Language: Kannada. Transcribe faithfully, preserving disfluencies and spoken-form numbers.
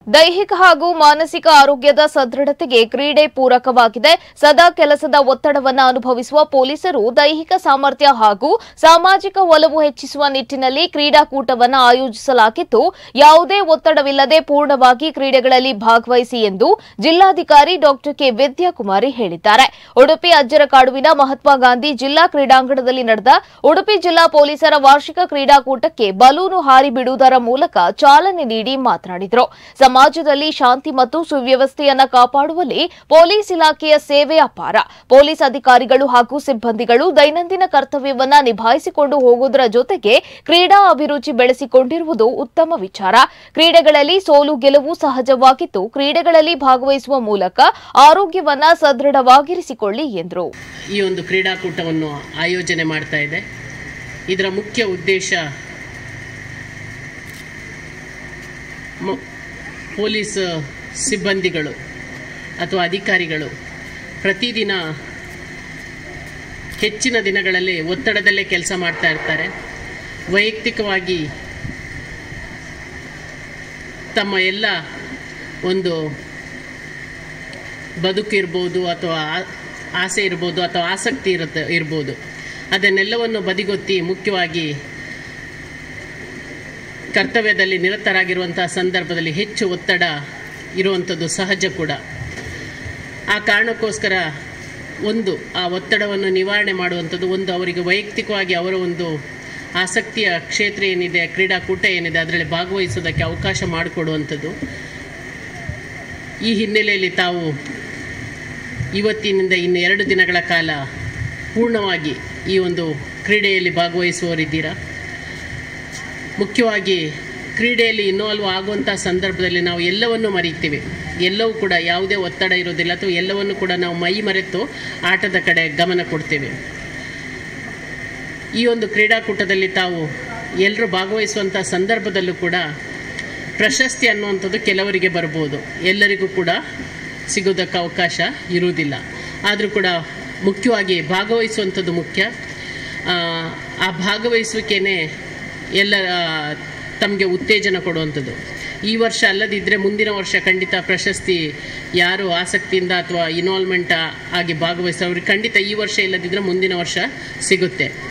ದೈಹಿಕ ಹಾಗೂ ಮಾನಸಿಕ ಆರೋಗ್ಯದ ಸದೃಢತೆಗೆ ಕ್ರೀಡೆ ಪೂರಕವಾಗಿದೆ. ಸದಾ ಕೆಲಸದ ಒತ್ತಡವನ್ನು ಅನುಭವಿಸುವ ಪೊಲೀಸರು ದೈಹಿಕ ಸಾಮರ್ಥ್ಯ ಹಾಗೂ ಸಾಮಾಜಿಕ ಒಲವು ಹೆಚ್ಚಿಸುವ ನಿಟ್ಟಿನಲ್ಲಿ ಕ್ರೀಡಾಕೂಟವನ್ನು ಆಯೋಜಿಸಲಾಗಿದ್ದು, ಯಾವುದೇ ಒತ್ತಡವಿಲ್ಲದೆ ಪೂರ್ಣವಾಗಿ ಕ್ರೀಡೆಗಳಲ್ಲಿ ಭಾಗವಹಿಸಿ ಎಂದು ಜಿಲ್ಲಾಧಿಕಾರಿ ಡಾ ಕೆ ವಿದ್ಯಾಕುಮಾರಿ ಹೇಳಿದ್ದಾರೆ. ಉಡುಪಿ ಅಜ್ಜರಕಾಡುವಿನ ಮಹಾತ್ಮ ಗಾಂಧಿ ಜಿಲ್ಲಾ ಕ್ರೀಡಾಂಗಣದಲ್ಲಿ ನಡೆದ ಉಡುಪಿ ಜಿಲ್ಲಾ ಪೊಲೀಸರ ವಾರ್ಷಿಕ ಕ್ರೀಡಾಕೂಟಕ್ಕೆ ಬಲೂನು ಹಾರಿ ಬಿಡುವುದರ ಮೂಲಕ ಚಾಲನೆ ನೀಡಿ ಮಾತನಾಡಿದರು. ಸಮಾಜದಲ್ಲಿ ಶಾಂತಿ ಮತ್ತು ಸುವ್ಯವಸ್ಥೆಯನ್ನು ಕಾಪಾಡುವಲ್ಲಿ ಪೊಲೀಸ್ ಇಲಾಖೆಯ ಸೇವೆ ಅಪಾರ. ಪೊಲೀಸ್ ಅಧಿಕಾರಿಗಳು ಹಾಗೂ ಸಿಬ್ಬಂದಿಗಳು ದೈನಂದಿನ ಕರ್ತವ್ಯವನ್ನ ನಿಭಾಯಿಸಿಕೊಂಡು ಹೋಗುವುದರ ಜೊತೆಗೆ ಕ್ರೀಡಾ ಅಭಿರುಚಿ ಬೆಳೆಸಿಕೊಂಡಿರುವುದು ಉತ್ತಮ ವಿಚಾರ. ಕ್ರೀಡೆಗಳಲ್ಲಿ ಸೋಲು ಗೆಲುವು ಸಹಜವಾಗಿದ್ದು, ಕ್ರೀಡೆಗಳಲ್ಲಿ ಭಾಗವಹಿಸುವ ಮೂಲಕ ಆರೋಗ್ಯವನ್ನ ಸದೃಢವಾಗಿರಿಸಿಕೊಳ್ಳಿ ಎಂದರು. ಈ ಒಂದು ಕ್ರೀಡಾಕೂಟವನ್ನು ಆಯೋಜನೆ ಮಾಡ್ತಾ ಇದೆ. ಇದರ ಮುಖ್ಯ ಉದ್ದೇಶ ಪೊಲೀಸ್ ಸಿಬ್ಬಂದಿಗಳು ಅಥವಾ ಅಧಿಕಾರಿಗಳು ಪ್ರತಿದಿನ ಹೆಚ್ಚಿನ ದಿನಗಳಲ್ಲಿ ಒತ್ತಡದಲ್ಲೇ ಕೆಲಸ ಮಾಡ್ತಾ ಇರ್ತಾರೆ. ವೈಯಕ್ತಿಕವಾಗಿ ತಮ್ಮ ಎಲ್ಲ ಒಂದು ಬದುಕು ಇರ್ಬೋದು ಅಥವಾ ಆಸೆ ಇರ್ಬೋದು ಅಥವಾ ಆಸಕ್ತಿ ಇರುತ್ತೆ ಇರ್ಬೋದು ಅದನ್ನೆಲ್ಲವನ್ನು ಬದಿಗೊತ್ತಿ ಮುಖ್ಯವಾಗಿ ಕರ್ತವ್ಯದಲ್ಲಿ ನಿರತರಾಗಿರುವಂತಹ ಸಂದರ್ಭದಲ್ಲಿ ಹೆಚ್ಚು ಒತ್ತಡ ಇರುವಂಥದ್ದು ಸಹಜ ಕೂಡ. ಆ ಕಾರಣಕ್ಕೋಸ್ಕರ ಒಂದು ಆ ಒತ್ತಡವನ್ನು ನಿವಾರಣೆ ಮಾಡುವಂಥದ್ದು, ಒಂದು ಅವರಿಗೆ ವೈಯಕ್ತಿಕವಾಗಿ ಅವರ ಒಂದು ಆಸಕ್ತಿಯ ಕ್ಷೇತ್ರ ಏನಿದೆ, ಕ್ರೀಡಾಕೂಟ ಏನಿದೆ ಅದರಲ್ಲಿ ಭಾಗವಹಿಸೋದಕ್ಕೆ ಅವಕಾಶ ಮಾಡಿಕೊಡುವಂಥದ್ದು. ಈ ಹಿನ್ನೆಲೆಯಲ್ಲಿ ತಾವು ಇವತ್ತಿನಿಂದ ಇನ್ನು ಎರಡು ದಿನಗಳ ಕಾಲ ಪೂರ್ಣವಾಗಿ ಈ ಒಂದು ಕ್ರೀಡೆಯಲ್ಲಿ ಭಾಗವಹಿಸುವವರಿದ್ದೀರಾ. ಮುಖ್ಯವಾಗಿ ಕ್ರೀಡೆಯಲ್ಲಿ ಇನ್ವಾಲ್ವ್ ಆಗುವಂಥ ಸಂದರ್ಭದಲ್ಲಿ ನಾವು ಎಲ್ಲವನ್ನೂ ಮರೀತೀವಿ. ಎಲ್ಲವೂ ಕೂಡ ಯಾವುದೇ ಒತ್ತಡ ಇರೋದಿಲ್ಲ ಅಥವಾ ಎಲ್ಲವನ್ನು ಕೂಡ ನಾವು ಮೈ ಮರೆತು ಆಟದ ಕಡೆ ಗಮನ ಕೊಡ್ತೇವೆ. ಈ ಒಂದು ಕ್ರೀಡಾಕೂಟದಲ್ಲಿ ತಾವು ಎಲ್ಲರೂ ಭಾಗವಹಿಸುವಂಥ ಸಂದರ್ಭದಲ್ಲೂ ಕೂಡ ಪ್ರಶಸ್ತಿ ಅನ್ನುವಂಥದ್ದು ಕೆಲವರಿಗೆ ಬರ್ಬೋದು, ಎಲ್ಲರಿಗೂ ಕೂಡ ಸಿಗೋದಕ್ಕೆ ಅವಕಾಶ ಇರುವುದಿಲ್ಲ. ಆದರೂ ಕೂಡ ಮುಖ್ಯವಾಗಿ ಭಾಗವಹಿಸುವಂಥದ್ದು ಮುಖ್ಯ. ಆ ಭಾಗವಹಿಸುವಿಕೆನೇ ಎಲ್ಲ ತಮಗೆ ಉತ್ತೇಜನ ಕೊಡುವಂಥದ್ದು. ಈ ವರ್ಷ ಅಲ್ಲದಿದ್ದರೆ ಮುಂದಿನ ವರ್ಷ ಖಂಡಿತ ಪ್ರಶಸ್ತಿ ಯಾರು ಆಸಕ್ತಿಯಿಂದ ಅಥವಾ ಇನ್ವಾಲ್ವ್ಮೆಂಟ್ ಆಗಿ ಭಾಗವಹಿಸೋರಿಗೆ ಖಂಡಿತ ಈ ವರ್ಷ ಇಲ್ಲದಿದ್ದರೆ ಮುಂದಿನ ವರ್ಷ ಸಿಗುತ್ತೆ.